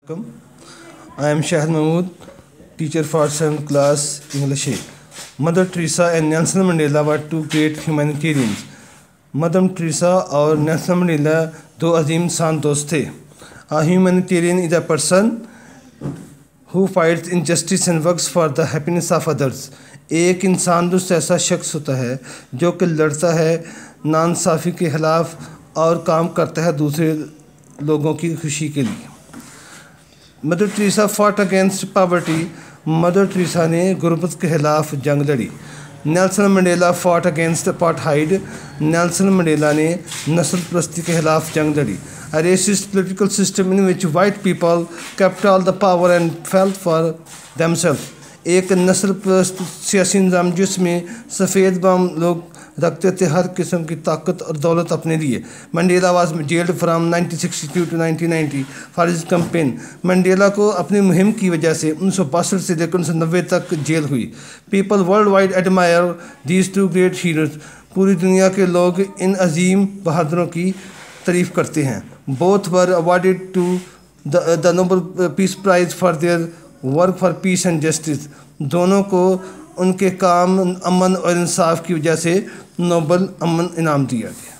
I am Shahid Mahmood, teacher for 7th class English A. Mother Teresa and Nelson Mandela were two great humanitarians. Mother Teresa اور Nelson Mandela دو عظیم انسان دوست تھے. A humanitarian is a person who fights injustice and works for the happiness of others. ایک انسان دوست ایسا شخص ہوتا ہے جو کہ لڑتا ہے ناانصافی کے خلاف اور کام کرتا ہے دوسرے لوگوں کی خوشی کے لیے. Mother Teresa fought against poverty. Mother Teresa نے غربت کے خلاف جنگ لڑی. Nelson Mandela fought against apartheid. Nelson Mandela نے نسل پرستی کے خلاف جنگ لڑی. A racist political system in which white people kept all the power and felt for themselves. ایک نسل پرست سیاسی نظام جس میں سفید بام لوگ رکھتے تھے ہر قسم کی طاقت اور دولت اپنے لیے. Mandela was jailed from 1962 to 1990 for his campaign. Mandela کو اپنی مہم کی وجہ سے 1962 سے لے کر 1990 تک جیل ہوئی. People worldwide admire these two great heroes. پوری دنیا کے لوگ ان عظیم بہادروں کی تعریف کرتے ہیں. Both were awarded to the Nobel Peace Prize for their work for peace and justice. دونوں کو ان کے کام امن اور انصاف کی وجہ سے نوبل امن انعام دیا گیا.